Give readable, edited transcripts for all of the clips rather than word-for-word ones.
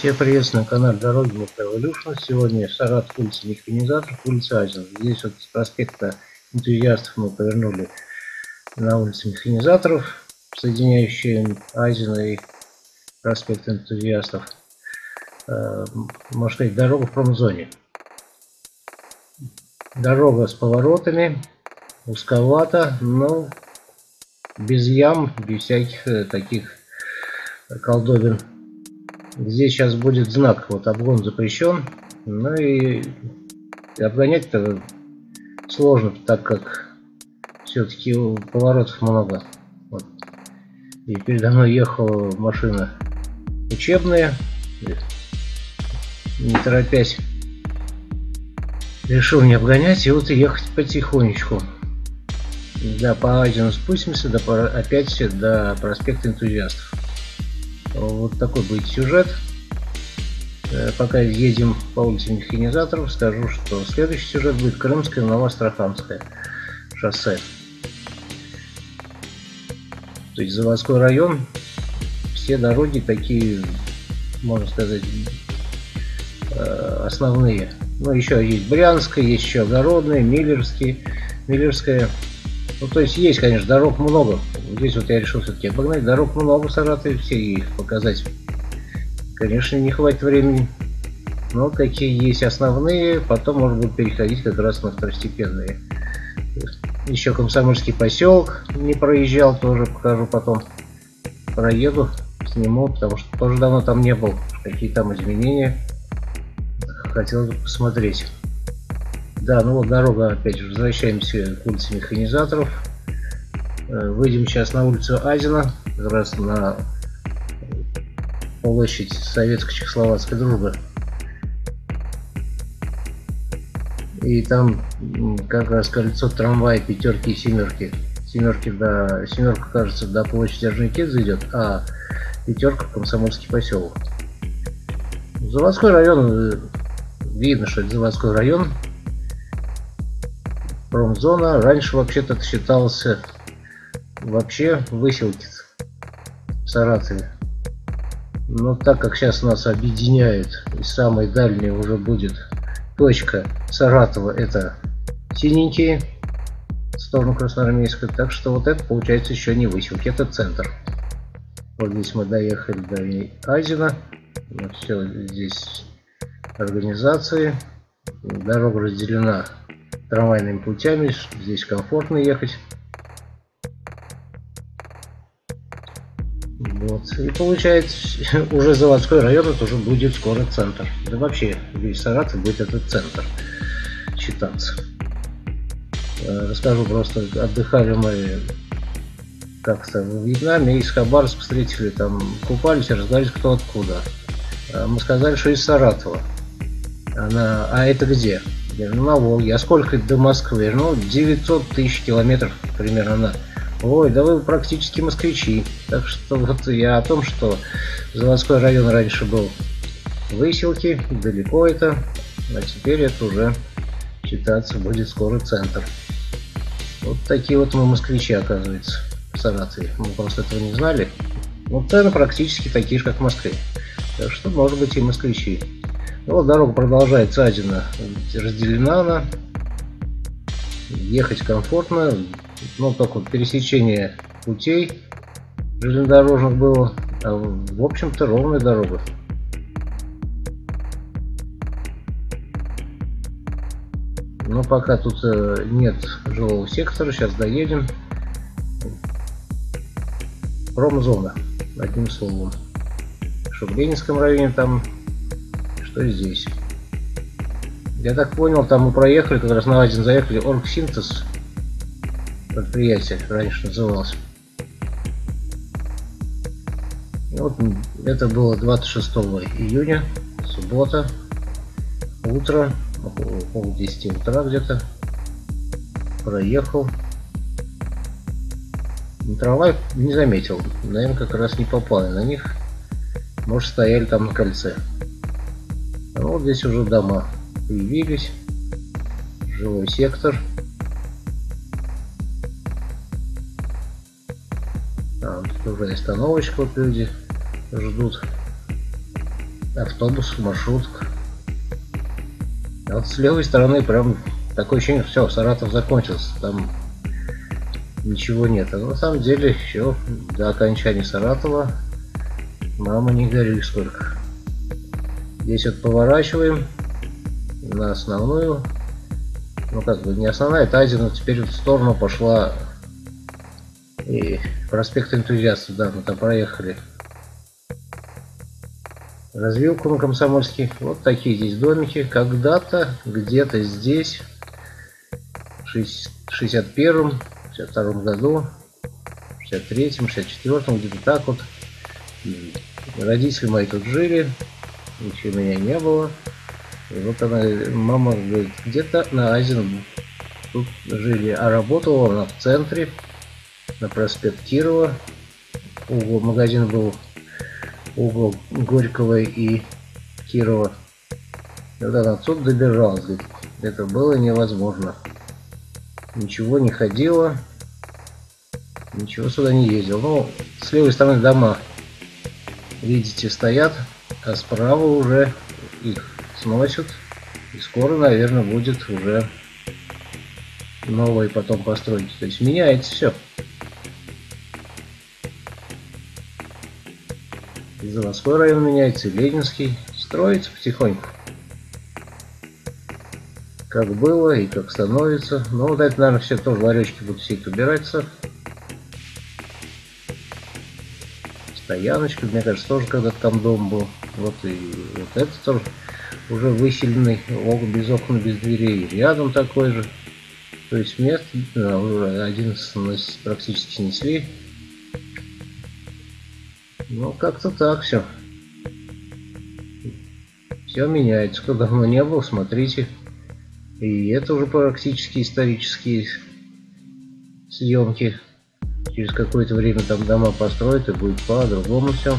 Всех приветствую на канале Дороги Motoevolution. Сегодня Саратов, улица Механизаторов, улица Азина. Здесь вот с проспекта Энтузиастов мы повернули на улицу Механизаторов, соединяющие Азина и проспект Энтузиастов. Можно сказать, дорога в промзоне. Дорога с поворотами, узковата, но без ям, без всяких таких колдобин. Здесь сейчас будет знак, вот обгон запрещен, ну и обгонять-то сложно, так как все-таки поворотов много. Вот. И передо мной ехала машина учебная, не торопясь решил не обгонять и вот ехать потихонечку. Да, по Азину спустимся, опять до проспекта Энтузиастов. Вот такой будет сюжет. Пока едем по улице Механизаторов, скажу, что следующий сюжет будет Крымское, Новоастраханское шоссе. То есть заводской район. Все дороги такие, можно сказать, основные. Ну, еще есть Брянская, есть еще Огородная, Миллерская. Ну, то есть есть, конечно, дорог много. Здесь вот я решил все-таки обогнать. Дорог много в Саратове, все их показать, конечно, не хватит времени. Но какие есть основные, потом можно будет переходить как раз на второстепенные. Еще Комсомольский поселок не проезжал, тоже покажу потом. Проеду, сниму, потому что тоже давно там не был. Какие там изменения. Хотел бы посмотреть. Да, ну вот дорога, опять же, возвращаемся к улице Механизаторов. Выйдем сейчас на улицу Азина, как раз на площадь Советско-Чехословацкой дружбы. И там как раз кольцо трамвая пятерки и семерки. Семерка, кажется, до площади Орджоникидзе идет, а пятерка Комсомольский поселок. Заводской район, видно, что это заводской район. Промзона. Раньше вообще-то считался вообще выселки в Саратове. Но так как сейчас нас объединяет и самой дальней уже будет точка Саратова, это синенькие в сторону Красноармейска, так что вот это получается еще не выселки, это центр. Вот здесь мы доехали до Азина. Все, здесь организации, дорога разделена трамвайными путями, здесь комфортно ехать. Вот. И получается, уже заводской район, это уже будет скоро центр. Да вообще, весь Саратов будет этот центр считаться. Расскажу просто, отдыхали мы как-то в Вьетнаме, из Хабаровска встретили, там купались, разговаривали кто откуда. Мы сказали, что из Саратова. А это где? Я говорю, на Волге. А сколько до Москвы? Ну, 900 тысяч километров примерно. Ой, да вы практически москвичи. Так что вот я о том, что заводской район раньше был выселки, далеко это, а теперь это уже считаться будет скоро центр. Вот такие вот мы москвичи, оказывается, в Саратове. Мы просто этого не знали. Но цены практически такие же, как в Москве. Так что, может быть, и москвичи. Ну, вот дорога продолжается, Азина разделена она. Ехать комфортно. Ну, только вот пересечение путей железнодорожных было. А в общем-то ровная дорога. Но пока тут нет жилого сектора. Сейчас доедем. Промзона, одним словом. Что в Ленинском районе там, что здесь. Я так понял, там мы проехали, как раз на Азин заехали, Оргсинтез предприятие раньше называлось. И вот это было 26 июня, суббота, утро, около 10 утра где-то. Проехал. Трамвай не заметил, наверное, как раз не попали на них. Может, стояли там на кольце. А вот здесь уже дома появились. Жилой сектор. Там уже остановочка, вот люди ждут. автобус, маршрутка. А вот с левой стороны прям такое ощущение, все, Саратов закончился, там ничего нет. А на самом деле еще до окончания Саратова, мама не горюй сколько. Здесь вот поворачиваем на основную, ну как бы не основная, это Азия, но теперь в сторону пошла и проспект Энтузиастов, да, мы там проехали. Развилку на Комсомольский. Вот такие здесь домики. Когда-то, где-то здесь, в 61-м, 62-м году, 63-м, 64-м, где-то так вот, родители мои тут жили, ничего меня не было. И вот она, мама говорит, где-то на Азин тут жили, а работала она в центре, на проспект Кирова. Угол магазин был, угол Горького и Кирова. Когда она отсюда добежалась, говорит, это было невозможно. Ничего не ходило, ничего сюда не ездил. Ну, с левой стороны дома, видите, стоят, а справа уже их сносят. И скоро, наверное, будет уже новые потом построить. То есть меняется все. И Заводской район меняется, и Ленинский. Строится потихоньку. Как было и как становится. Но вот это, наверное, все тоже ларечки будут все это убираться. Стояночка, мне кажется, тоже когда-то там дом был. Вот и вот это тоже уже выселенный, без окон, без дверей. Рядом такой же. То есть мест, да, уже один практически снесли. Ну, как-то так все. Все меняется. Кто давно не был, смотрите. И это уже практически исторические съемки. Через какое-то время там дома построят, и будет по-другому все.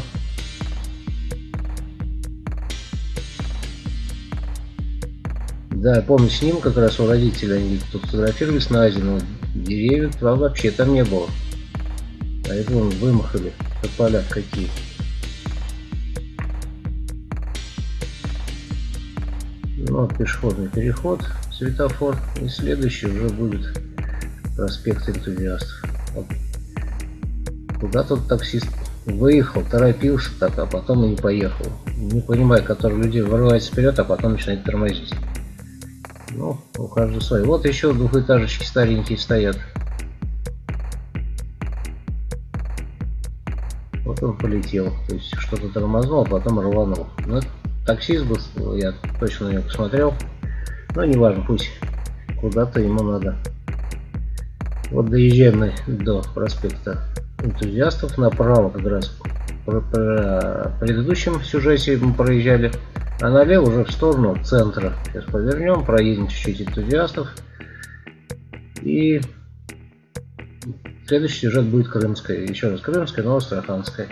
Да, я помню, с ним как раз у родителей, они тут фотографировались на Азии, но деревьев вообще там не было. А это вон вымахали, тополя какие. Ну, вот пешеходный переход, светофор. И следующий уже будет проспект Энтузиастов. Вот. Куда тут таксист выехал, торопился так, а потом и не поехал. Не понимаю, который людей вырывается вперед, а потом начинает тормозить. Ну, у каждого свой. Вот еще двухэтажечки старенькие стоят. Вот он полетел. То есть что-то тормознул, а потом рванул. Ну, таксист был, я точно на него посмотрел. Но не важно, пусть куда-то ему надо. Вот доезжаем мы до проспекта Энтузиастов. Направо как раз по предыдущем сюжете мы проезжали. А налево уже в сторону центра. Сейчас повернем, проедем чуть-чуть Энтузиастов. И следующий сюжет будет Крымская. Еще раз Крымская, но Астраханская.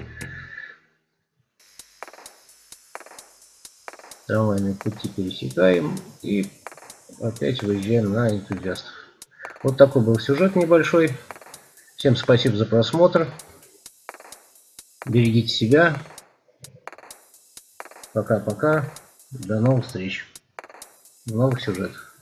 Трамвайные пути пересекаем и опять выезжаем на Энтузиастов. Вот такой был сюжет небольшой. Всем спасибо за просмотр. Берегите себя. Пока-пока. До новых встреч. В новых сюжетах.